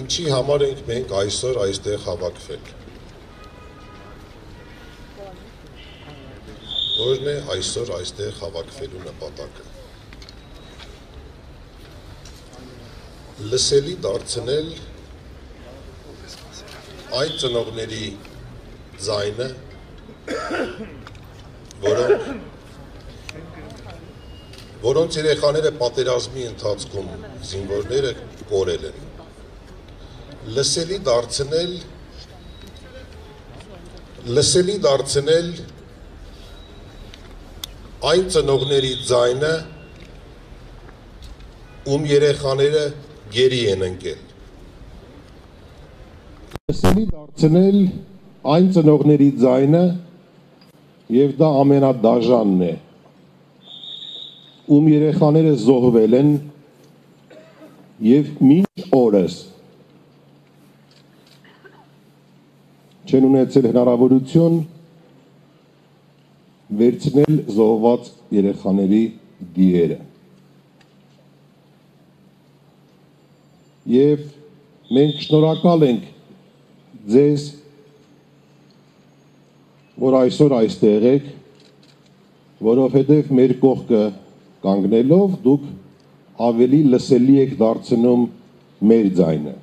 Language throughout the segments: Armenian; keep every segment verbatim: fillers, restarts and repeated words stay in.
Ինչի համար ենք մենք այսօր այստեղ հավաքվել։ Որն է այսօր այստեղ հավաքվելու նպատակը։ Լսելի դարձնել այն ծնողների ձայնը, որոնք որոնց երեխաները պատերազմի ընթացքում զինվորները կորել են։ Լսելի դարձնել լսելի դարձնել այն ծնողների ձայնը, ում երեխաները գերի են ընկել։ Լսելի դարձնել այն ծնողների ձայնը, եւ դա ամենադաժանն է, ում երեխաները զոհվել են եւ մինչ օրս չեն ունեցել հնարավորություն վերցնել զոհված երեխաների դիերը։ Եվ մենք շնորհակալ ենք ձեզ, որ այսօր այստեղ եք, որովհետև մեր կողքը կանգնելով դուք ավելի լսելի եք դարձնում մեր ձայնը։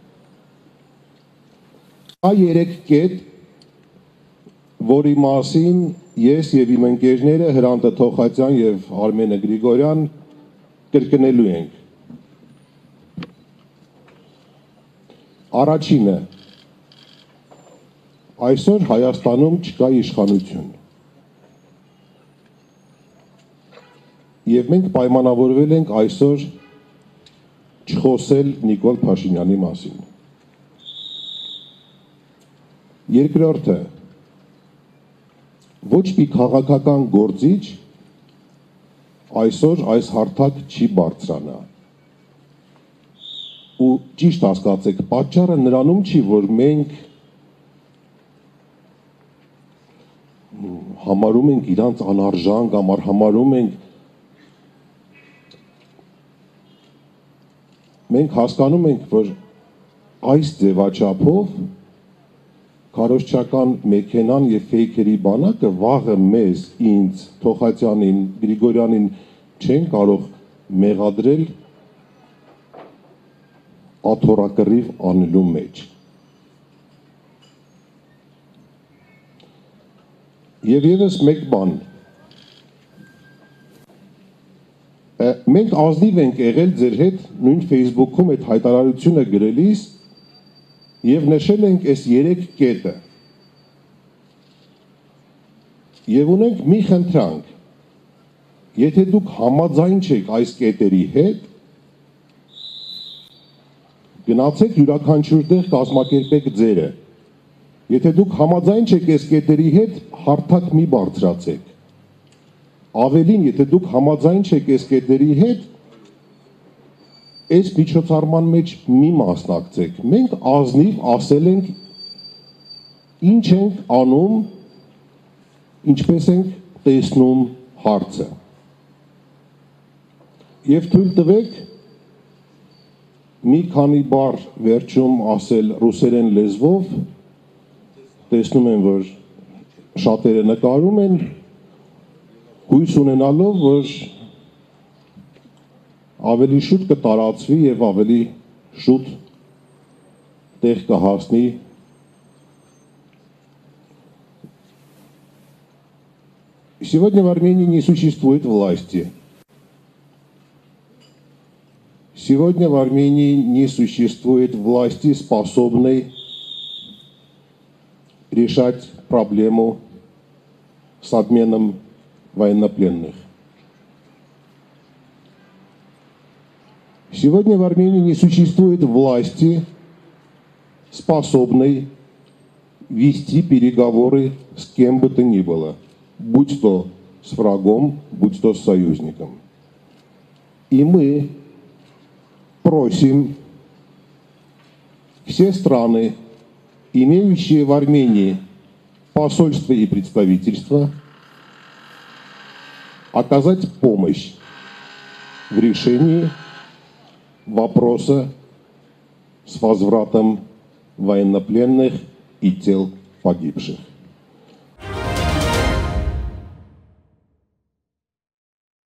Կա երեք կետ, որի մասին ես եւ իմ ընկերները Հրանտը Թոխացյան եւ Արմենը Գրիգորյան կրկնելու ենք։ Առաջինը, այսօր Հայաստանում չկա իշխանություն։ Եվ մենք պայմանավորվել ենք այսօր չխոսել Նիկոլ Փաշինյանի մասին։ Երկրորդը, ոչ մի քաղաքական գործիչ այսօր այս հարթակ չի բարձրանա։ Ու ճիշտ հասկացեք, պատճառը նրանում չի, որ մենք համարում ենք իրանց անարժան կամ համարում ենք, մենք հասկանում ենք, որ այս ձևաչափով քարոզչական մեքենան եւ ֆեյքերի բանակը վաղը մեզ, ինձ, Թոխացյանին, Գրիգորյանին չեն կարող մեղադրել աթոռակռիվ անելու մեջ։ Եվ եւս մեկ բան, մենք ազնիվ ենք եղել ձեր հետ նույն Facebook-ում այդ հայտարարությունը գրելիս եւ նշել ենք այս երեք կետը։ Եվ ունենք մի խնդրանք, եթե դուք համաձայն չեք այս կետերի հետ, գնացեք յուրաքանչյուր տեղ կազմակերպեք ձերը։ Եթե դուք համաձայն չեք այս կետերի հետ, հարթակ մի բարձրացեք։ Ավելին, եթե դուք համաձայն չեք այս կետերի հետ, այս միջոցառման մեջ մի մասնակցեք։ Մենք ազնիվ ասել ենք ինչ ենք անում, ինչպես ենք տեսնում հարցը։ Եվ թույլ տվեք մի քանի բառ վերջում ասել ռուսերեն լեզվով, տեսնում եմ, որ շատերը նկարում են, հույս ունենալով, որ ավելի շուտ կտարածվի եւ ավելի շուտ տեղ կհասնի Сегодня в Армении не существует власти. Сегодня в Армении не существует власти, способной решать проблему с обменом военнопленных. Сегодня в Армении не существует власти, способной вести переговоры с кем бы то ни было, будь то с врагом, будь то с союзником. И мы просим все страны, имеющие в Армении посольство и представительство, оказать помощь в решении вопроса с возвратом военнопленных и тел погибших.